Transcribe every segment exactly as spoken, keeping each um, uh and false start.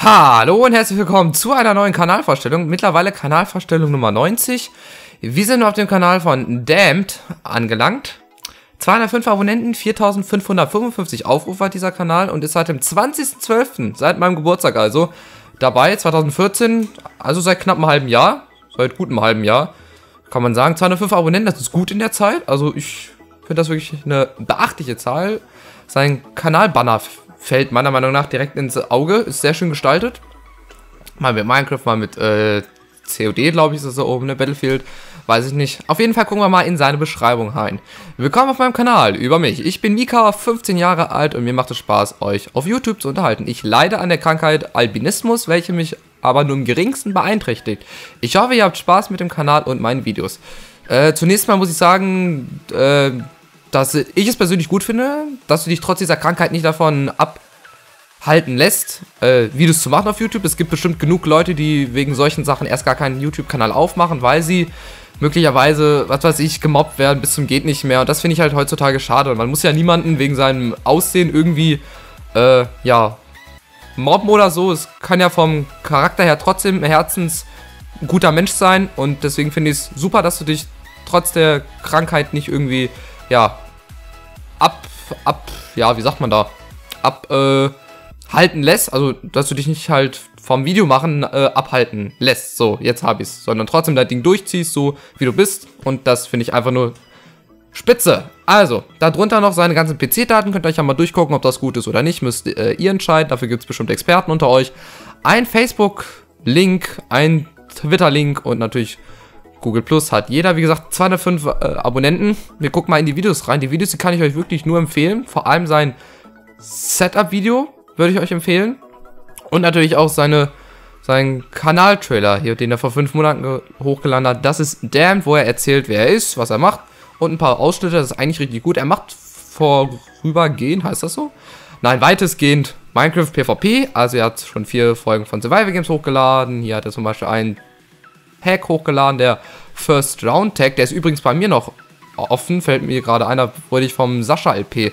Hallo und herzlich willkommen zu einer neuen Kanalvorstellung, mittlerweile Kanalvorstellung Nummer neunzig. Wir sind auf dem Kanal von Damned angelangt. zweihundertfünf Abonnenten, viertausendfünfhundertfünfundfünfzig Aufrufe hat dieser Kanal und ist seit dem zwanzigsten zwölften, seit meinem Geburtstag also, dabei, zweitausendvierzehn, also seit knapp einem halben Jahr, seit gutem halben Jahr, kann man sagen, zweihundertfünf Abonnenten, das ist gut in der Zeit, also ich finde das wirklich eine beachtliche Zahl. Sein Kanalbanner fällt meiner Meinung nach direkt ins Auge, ist sehr schön gestaltet. Mal mit Minecraft, mal mit äh, C O D, glaube ich, ist das da oben, ne, Battlefield, weiß ich nicht. Auf jeden Fall gucken wir mal in seine Beschreibung rein. Willkommen auf meinem Kanal, über mich. Ich bin Mika, fünfzehn Jahre alt und mir macht es Spaß, euch auf YouTube zu unterhalten. Ich leide an der Krankheit Albinismus, welche mich aber nur im geringsten beeinträchtigt. Ich hoffe, ihr habt Spaß mit dem Kanal und meinen Videos. Äh, zunächst mal muss ich sagen, äh, dass ich es persönlich gut finde, dass du dich trotz dieser Krankheit nicht davon abhalten lässt, äh, Videos zu machen auf YouTube. Es gibt bestimmt genug Leute, die wegen solchen Sachen erst gar keinen YouTube-Kanal aufmachen, weil sie möglicherweise, was weiß ich, gemobbt werden bis zum geht nicht mehr. Und das finde ich halt heutzutage schade. Und man muss ja niemanden wegen seinem Aussehen irgendwie, äh, ja, mobben oder so. Es kann ja vom Charakter her trotzdem herzens ein guter Mensch sein. Und deswegen finde ich es super, dass du dich trotz der Krankheit nicht irgendwie, ja, ab, ab, ja, wie sagt man da, ab, äh, halten lässt, also, dass du dich nicht halt vom Video machen, äh, abhalten lässt, so, jetzt hab ich's, sondern trotzdem dein Ding durchziehst, so, wie du bist, und das finde ich einfach nur spitze. Also, darunter noch seine ganzen P C-Daten, könnt ihr euch ja mal durchgucken, ob das gut ist oder nicht, müsst äh, ihr entscheiden, dafür gibt es bestimmt Experten unter euch. Ein Facebook-Link, ein Twitter-Link und natürlich Google Plus hat jeder, wie gesagt, zweihundertfünf äh, Abonnenten. Wir gucken mal in die Videos rein. Die Videos, die kann ich euch wirklich nur empfehlen. Vor allem sein Setup-Video würde ich euch empfehlen. Und natürlich auch seine, seinen Kanal-Trailer hier, den er vor fünf Monaten hochgeladen hat. Das ist Damned, wo er erzählt, wer er ist, was er macht. Und ein paar Ausschnitte, das ist eigentlich richtig gut. Er macht vorübergehend, heißt das so? Nein, weitestgehend Minecraft PvP. Also er hat schon vier Folgen von Survival Games hochgeladen. Hier hat er zum Beispiel einen Hack hochgeladen, der First Round Tag, der ist übrigens bei mir noch offen, fällt mir gerade einer, wurde ich vom Sascha L P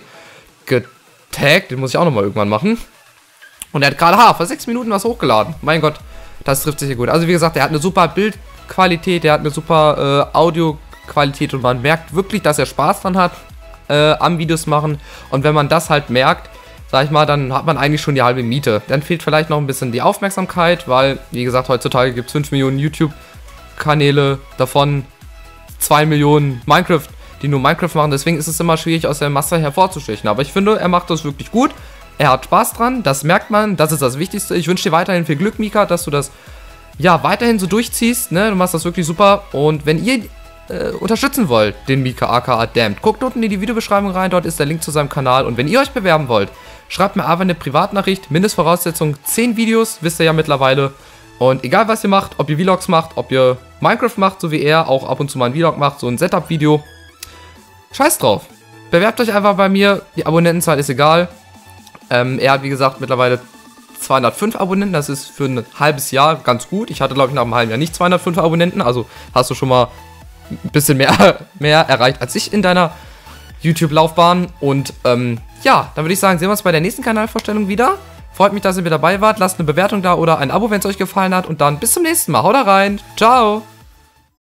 getaggt, den muss ich auch nochmal irgendwann machen. Und er hat gerade, ha, vor sechs Minuten was hochgeladen. Mein Gott, das trifft sich sehr gut. Also wie gesagt, er hat eine super Bildqualität, er hat eine super äh, Audioqualität und man merkt wirklich, dass er Spaß dran hat äh, am Videos machen. Und wenn man das halt merkt, sag ich mal, dann hat man eigentlich schon die halbe Miete. Dann fehlt vielleicht noch ein bisschen die Aufmerksamkeit, weil, wie gesagt, heutzutage gibt es fünf Millionen YouTube Kanäle, davon zwei Millionen Minecraft, die nur Minecraft machen. Deswegen ist es immer schwierig, aus der Masse hervorzustechen. Aber ich finde, er macht das wirklich gut. Er hat Spaß dran, das merkt man, das ist das Wichtigste. Ich wünsche dir weiterhin viel Glück, Mika, dass du das ja weiterhin so durchziehst. Ne? Du machst das wirklich super. Und wenn ihr äh, unterstützen wollt, den Mika aka Damned, guckt unten in die Videobeschreibung rein, dort ist der Link zu seinem Kanal. Und wenn ihr euch bewerben wollt, schreibt mir einfach eine Privatnachricht. Mindestvoraussetzung zehn Videos, wisst ihr ja mittlerweile. Und egal was ihr macht, ob ihr Vlogs macht, ob ihr Minecraft macht, so wie er, auch ab und zu mal ein Vlog macht, so ein Setup-Video. Scheiß drauf. Bewerbt euch einfach bei mir, die Abonnentenzahl ist egal. Ähm, er hat wie gesagt mittlerweile zweihundertfünf Abonnenten, das ist für ein halbes Jahr ganz gut. Ich hatte glaube ich nach einem halben Jahr nicht zweihundertfünf Abonnenten, also hast du schon mal ein bisschen mehr, mehr erreicht als ich in deiner YouTube-Laufbahn. Und ähm, ja, dann würde ich sagen, sehen wir uns bei der nächsten Kanalvorstellung wieder. Freut mich, dass ihr mit dabei wart. Lasst eine Bewertung da oder ein Abo, wenn es euch gefallen hat. Und dann bis zum nächsten Mal. Haut rein. Ciao.